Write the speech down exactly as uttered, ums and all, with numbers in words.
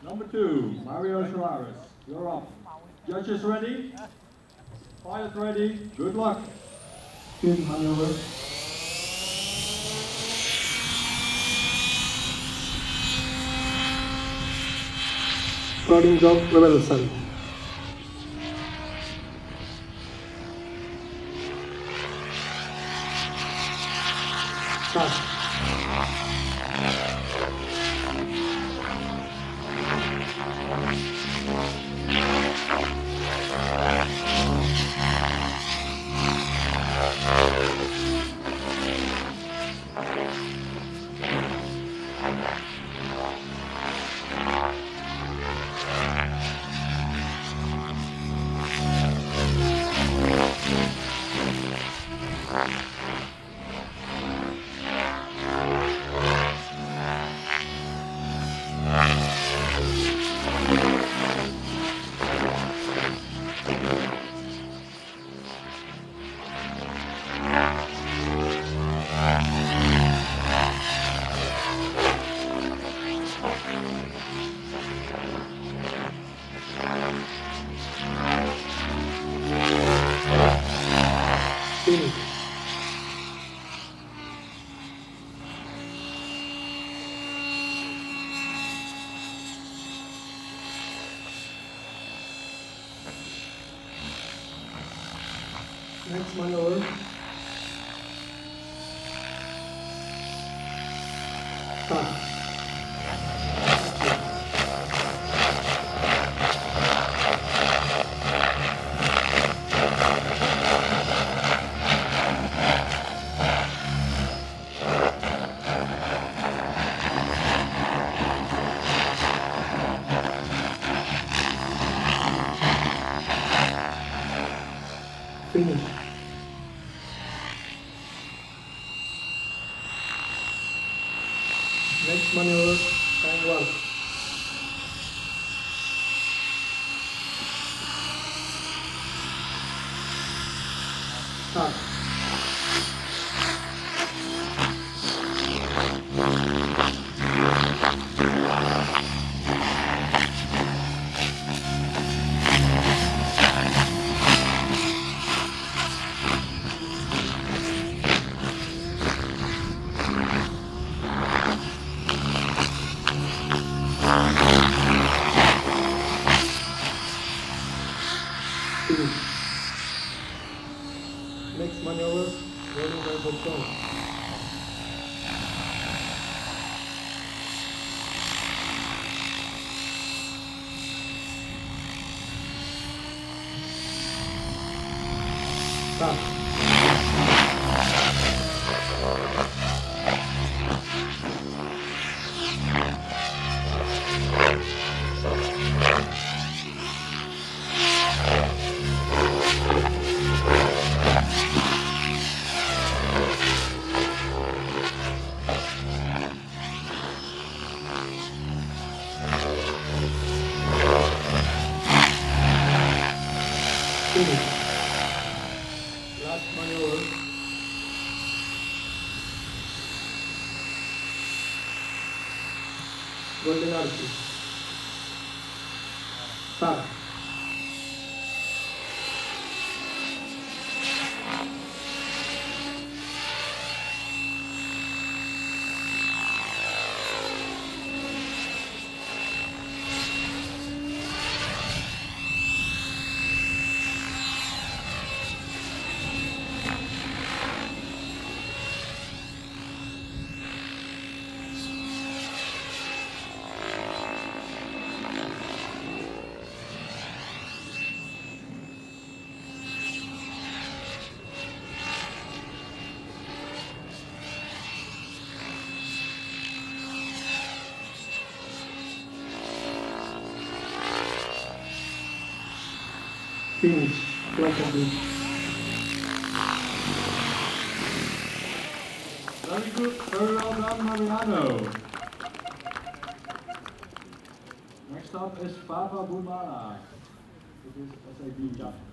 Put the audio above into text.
Number two, Mario Solaris. You're up. Judges ready? Pilot ready? Good luck. Good maneuver. Starting job level seven. Start. Finish. Next maneuver. Start. Finish. Next maneuver, time one. Start. Finish. Next maneuver, rolling by bottom. Start. Finish. Last maneuver. Golden arches. Start. Finish. Like a bit. Very good, very well done, Mariano. Next up is Papa Bumala. It is S A B Jump.